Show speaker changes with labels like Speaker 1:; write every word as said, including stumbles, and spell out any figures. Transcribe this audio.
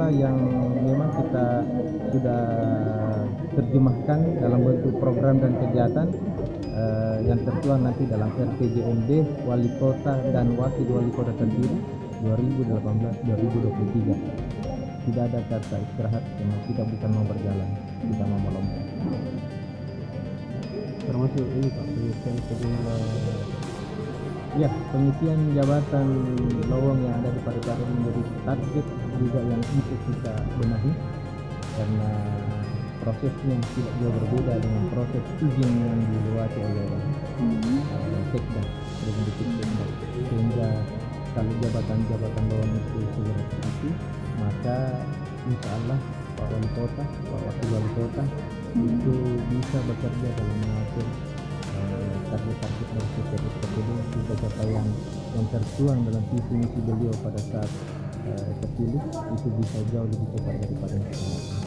Speaker 1: apa yang memang kita sudah terjemahkan dalam bentuk program dan kegiatan uh, yang tertuang nanti dalam R P J M D Wali Kota dan Wakil Wali Kota terpilih dua ribu delapan belas sampai dua ribu dua puluh tiga. Tidak ada kata istirahat, karena kita bukan mau berjalan, kita mau melompat.
Speaker 2: Termasuk ini Pak, pengisian sejumlah
Speaker 1: ya, pengisian jabatan lowong yang ada di Parepare menjadi target juga yang untuk kita benahi, karena prosesnya tidak jauh berbeda dengan proses izin yang dilewati oleh uh, Sekda, Republik Sekda, sehingga kalau jabatan-jabatan lowong itu segera terisi, maka insya Allah Pak Wali Kota, Pak Wakil Wali Kota itu bisa bekerja dalam mengatur target-target dari setiap terpilih, juga capaian yang tertuang dalam visi misi beliau pada saat uh, terpilih itu bisa jauh lebih cepat daripada yang sebelumnya.